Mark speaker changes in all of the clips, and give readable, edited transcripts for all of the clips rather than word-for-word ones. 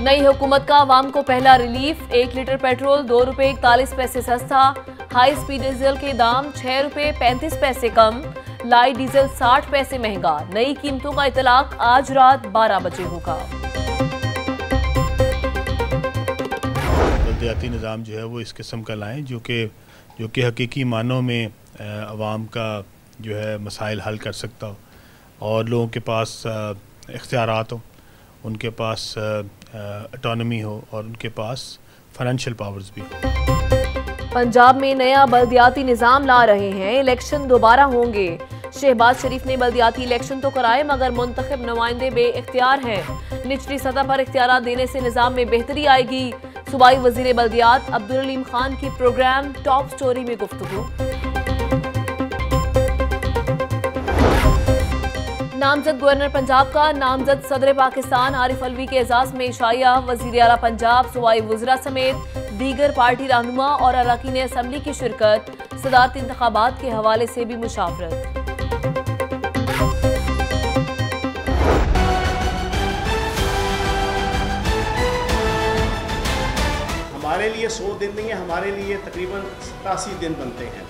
Speaker 1: नई हुकूमत का आवाम को पहला रिलीफ, 1 लीटर पेट्रोल 2 रुपए 41 पैसे सस्ता, हाई स्पीड डीजल के दाम 6 रुपए 35 पैसे कम, लाइट डीजल 60 पैसे महंगा। नई कीमतों का इतलाक आज रात 12 बजे होगा।
Speaker 2: बल्दियाती निज़ाम जो है वो इस किस्म का लाएँ जो कि हकीकी मानों में अवाम का जो है मसाइल हल कर सकता हो और लोगों के पास इख्तियारात हो, उनके पास ऑटोनॉमी हो और उनके पास फाइनेंशियल पावर्स भी हो।
Speaker 1: पंजाब में नया बल्दियाती निज़ाम ला रहे हैं, इलेक्शन दोबारा होंगे। शहबाज शरीफ ने बल्दियाती इलेक्शन तो कराए मगर मुंतखब नुमाइंदे बेइख्तियार हैं। निचली सतह पर इख्तियारात देने से निज़ाम में बेहतरी आएगी। सूबाई वजीर बल्दियात अब्दुल खान की प्रोग्राम टॉप स्टोरी में गुफ्तगू। नामजद गवर्नर पंजाब का नामजद सदर पाकिस्तान आरिफ अलवी के एजाज में शाया। वजीर आला पंजाब, सूबाई वज़रा समेत दीगर पार्टी रहनुमा और अरकान असम्बली की शिरकत। सदारती इंतखाबात के हवाले से भी मुशावरत।
Speaker 3: हमारे लिए 100 दिन नहीं है, हमारे लिए तकरीबन 87 दिन बनते हैं।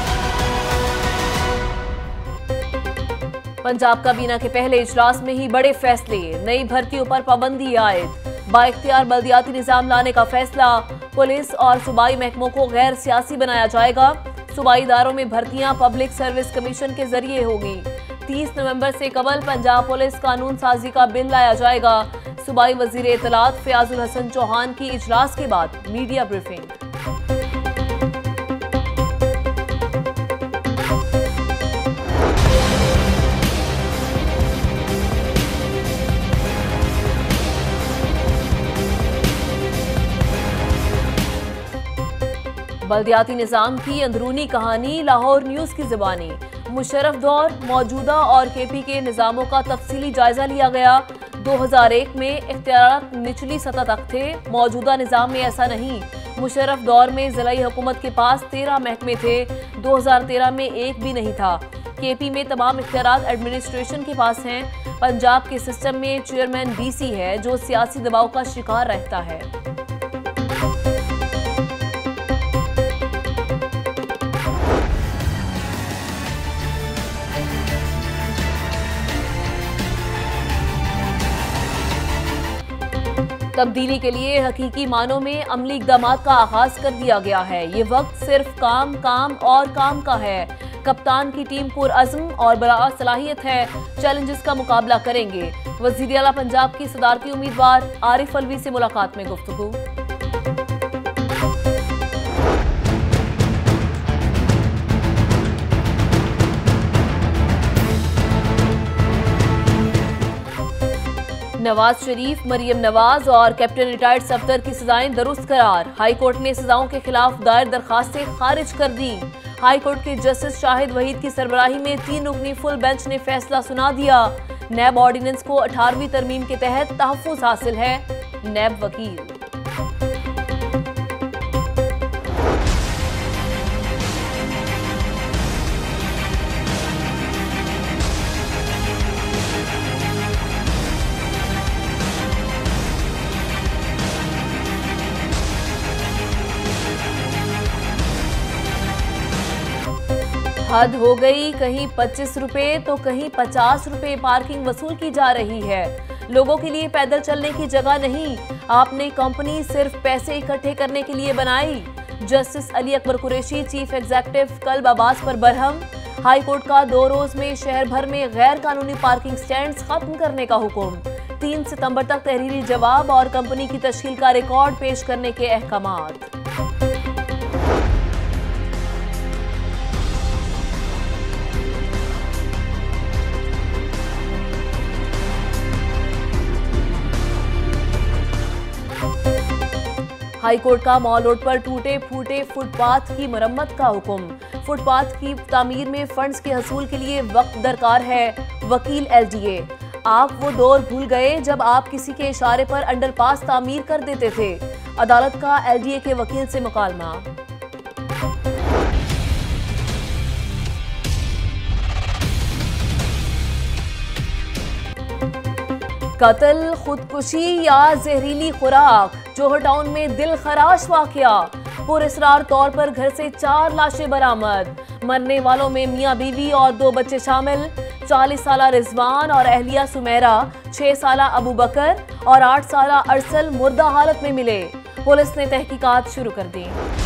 Speaker 1: पंजाब काबीना के पहले इजलास में ही बड़े फैसले, नई भर्तियों पर पाबंदी आयद, बाइख्तियार बल्दियाती निज़ाम लाने का फैसला। पुलिस और सूबाई महकमों को गैर सियासी बनाया जाएगा। सूबाई इदारों में भर्तियां पब्लिक सर्विस कमीशन के जरिए होगी। 30 नवंबर से कबल पंजाब पुलिस कानून साजी का बिल लाया जाएगा। सूबाई वजीर इत्तलात फयाज हसन चौहान की इजलास के बाद मीडिया ब्रीफिंग। बल्दियाती निज़ाम की अंदरूनी कहानी लाहौर न्यूज़ की ज़बानी। मुशर्रफ दौर, मौजूदा और केपी के निज़ामों का तफसीली जायजा लिया गया। 2001 में इख्तियारात निचली सतह तक थे, मौजूदा निज़ाम में ऐसा नहीं। मुशर्रफ दौर में ज़िलाई हुकूमत के पास 13 महकमे थे, 2013 में एक भी नहीं था। केपी में तमाम इख्तियारात एडमिनिस्ट्रेशन के पास हैं। पंजाब के सिस्टम में चेयरमैन डीसी है जो सियासी दबाव का शिकार रहता है। तब्दीली के लिए हकीकी मानों में अमली इक़दामात का आगाज कर दिया गया है। ये वक्त सिर्फ काम काम और काम का है। कप्तान की टीम पुरअज़्म और बड़ा सलाहियत है, चैलेंजेस का मुकाबला करेंगे। वज़ीर आला पंजाब की सदारती उम्मीदवार आरिफ अलवी से मुलाकात में गुफ्तगू। नवाज शरीफ, मरियम नवाज और कैप्टन रिटायर्ड सफदर की सजाएं दुरुस्त करार। हाई कोर्ट ने सजाओं के खिलाफ दायर दरखास्तें खारिज कर दी। हाई कोर्ट के जस्टिस शाहिद वहीद की सरबराही में 3 रुकनी फुल बेंच ने फैसला सुना दिया। नैब ऑर्डिनेंस को 18वीं तरमीम के तहत तहफ़्फ़ुज़ हासिल है। नैब वकील हद हो गई, कहीं 25 रुपए तो कहीं 50 रुपए पार्किंग वसूल की जा रही है। लोगों के लिए पैदल चलने की जगह नहीं, आपने कंपनी सिर्फ पैसे इकट्ठे करने के लिए बनाई। Justice Ali Akbar Qureshi chief executive Kalb Abbas पर बरहम। हाई कोर्ट का 2 रोज में शहर भर में गैर कानूनी पार्किंग स्टैंड्स खत्म करने का हुक्म। 3 सितंबर तक तहरीरी जवाब और कंपनी की तश्कील का रिकॉर्ड पेश करने के अहकामात। हाई कोर्ट का मॉल रोड पर टूटे फूटे फुटपाथ की मरम्मत का हुक्म। फुटपाथ की तामीर में फंड्स के हसूल के लिए वक्त दरकार है। वकील एलडीए, आप वो दौर भूल गए जब आप किसी के इशारे पर अंडरपास तामीर कर देते थे। अदालत का एलडीए के वकील से मुकालमा। कत्ल, खुदकुशी या जहरीली खुराक, जोहर टाउन में दिल खराश वाकया। पुरअसरार तौर पर घर से 4 लाशें बरामद। मरने वालों में मियां बीवी और 2 बच्चे शामिल। 40 साला रिजवान और अहलिया सुमेरा, 6 साला अबू बकर और 8 साला अरसल मुर्दा हालत में मिले। पुलिस ने तहकीकात शुरू कर दी।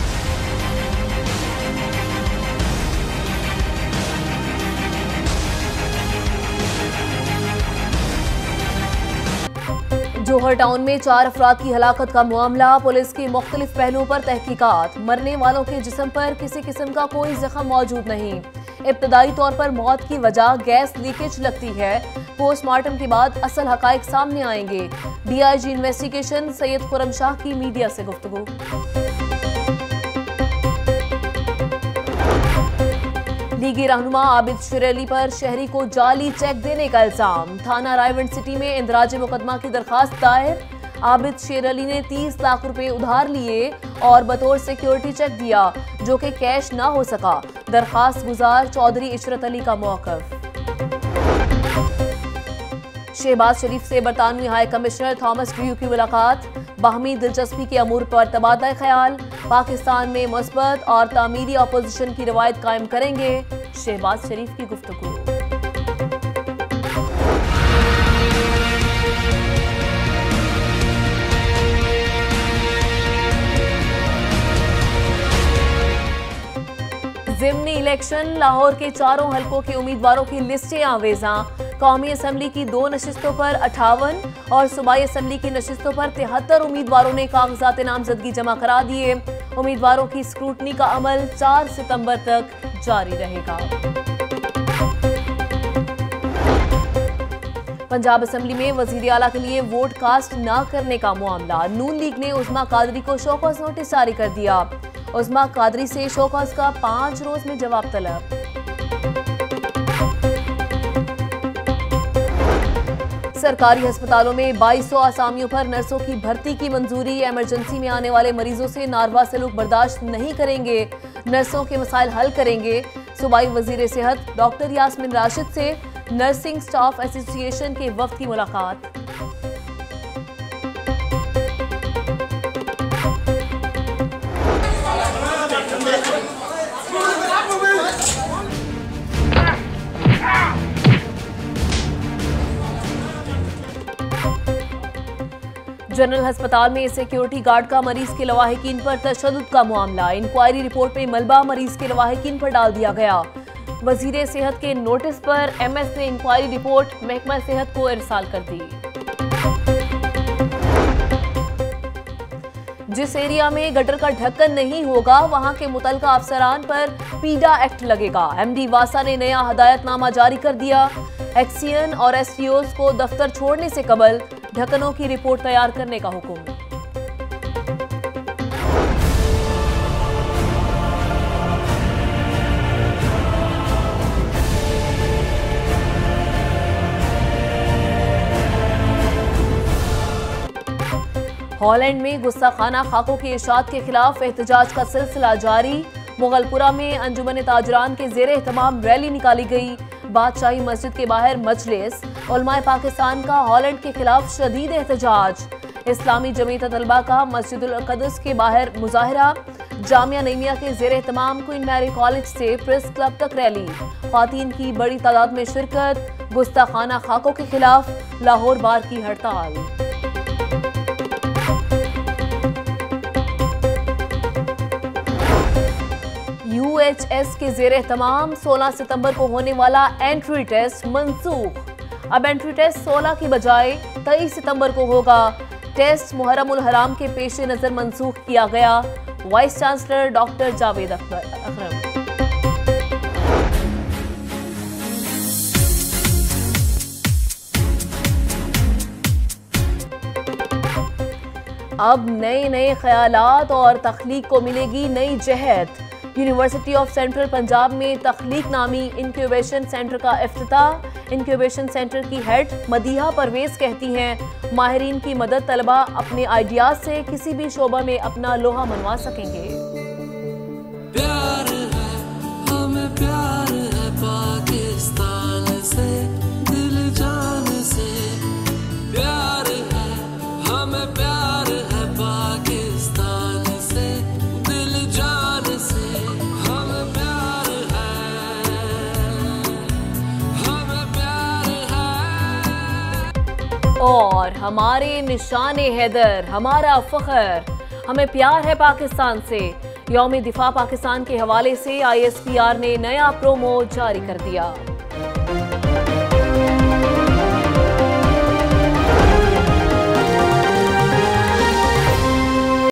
Speaker 1: जोहर टाउन में 4 अफराद की हलाकत का मामला। पुलिस की मुख्तलिफ पहलुओं पर तहकीकात। मरने वालों के जिस्म पर किसी किस्म का कोई जख्म मौजूद नहीं। इब्तदाई तौर पर मौत की वजह गैस लीकेज लगती है। पोस्टमार्टम के बाद असल हकायक सामने आएंगे। DIG इन्वेस्टिगेशन सैयद खुरम शाह की मीडिया से गुफ्तगू। लीगी रहनुमा आबिद शेरअली पर शहरी को जाली चेक देने का इल्जाम। थाना रायवंड सिटी में इंदराज मुकदमा की दरखास्त दायर। आबिद शेरअली ने 30 लाख रुपए उधार लिए और बतौर सिक्योरिटी चेक दिया, जो कि कैश ना हो सका। दरखास्त गुजार चौधरी इशरत अली का मौक़िफ। शहबाज शरीफ से बरतानवी हाई कमिश्नर थॉमस ड्रू की मुलाकात। बाहमी दिलचस्पी के अमूर पर तबादला ख्याल। पाकिस्तान में मुस्बत और तामीरी अपोजिशन की रवायत कायम करेंगे। शहबाज शरीफ की गुफ्तगू। ज़िमनी इलेक्शन, लाहौर के 4 हलकों के उम्मीदवारों की लिस्टें आवेजा। कौमी असम्बली की 2 नशिस्तों पर 58 और सूबाई असम्बली की नशिस्तों पर 73 उम्मीदवारों ने कागजात नामजदगी जमा करा दिए। उम्मीदवारों की स्क्रूटनी का अमल 4 सितंबर तक जारी रहेगा। पंजाब असम्बली में वजीर आला के लिए वोट कास्ट न करने का मामला। नून लीग ने उस्मा कादरी को शोकॉज नोटिस जारी कर दिया। उस्मा कादरी से शोकॉज का 5 रोज में जवाब तलब। सरकारी अस्पतालों में 2200 आसामियों पर नर्सों की भर्ती की मंजूरी। इमरजेंसी में आने वाले मरीजों से नारवा सलूक बर्दाश्त नहीं करेंगे। नर्सों के मसाइल हल करेंगे। सूबाई वजीर सेहत डॉक्टर यासमिन राशिद से नर्सिंग स्टाफ एसोसिएशन के वफ्द की मुलाकात। जनरल अस्पताल में सिक्योरिटी गार्ड का मरीज के लवाहिकीन पर तशद्दुद का मामला। इंक्वायरी रिपोर्ट में मलबा मरीज के लवाहिकीन पर डाल दिया गया। वजीर सेहत के नोटिस पर MS ने इंक्वायरी रिपोर्ट महकमा सेहत को इरसाल कर दी। जिस एरिया में गटर का ढक्कन नहीं होगा, वहां के मुतलका अफसरान पर पीडा एक्ट लगेगा। MD वासा ने नया हदायतनामा जारी कर दिया। एक्सियन और STOs को दफ्तर छोड़ने से कबल ढक्कनों की रिपोर्ट तैयार करने का हुक्म। हॉलैंड में गुस्ताखाना खाकों की इशाअत के खिलाफ एहतजाज का सिलसिला जारी। मुगलपुरा में अंजुमन ताजरान के ज़ेरे एहतमाम रैली निकाली गई। बादशाही मस्जिद के बाहर मजलिस। उलमाए पाकिस्तान का हॉलैंड के खिलाफ शदीद एहतजाज। इस्लामी जमीयत तलबा का मस्जिदुल अक़दस के बाहर मुजाहरा। जामिया नईमिया के ज़ेरे एहतमाम क्वीन मैरी कॉलेज से प्रेस क्लब तक रैली। ख्वातीन की बड़ी तादाद में शिरकत। गुस्ताखाना खाकों के खिलाफ लाहौर बार की हड़ताल। UHS के ज़ेरे तमाम 16 सितंबर को होने वाला एंट्री टेस्ट मंसूख। अब एंट्री टेस्ट 16 की बजाय 23 सितंबर को होगा। टेस्ट मुहर्रम उल हराम के पेश नज़र मंसूख किया गया। Vice chancellor doctor Javed Akram. अब नए नए ख्यालात और तख्लीक को मिलेगी नई जहत। यूनिवर्सिटी ऑफ सेंट्रल पंजाब में तख्लीक नामी इंक्यूबेशन सेंटर का इफ्तिताह। इंक्यूबेशन सेंटर की हेड मदीहा परवेज कहती हैं, माहिरीन की मदद तलबा अपने आइडियाज से किसी भी शोबा में अपना लोहा मनवा सकेंगे।
Speaker 4: प्यार है, हमें प्यार है पाकिस्तान से, दिल जान से प्यार।
Speaker 1: और हमारे निशाने हैदर, हमारा फख्र, हमें प्यार है पाकिस्तान से। यौम दिफा पाकिस्तान के हवाले से ISPR ने नया प्रोमो जारी कर दिया।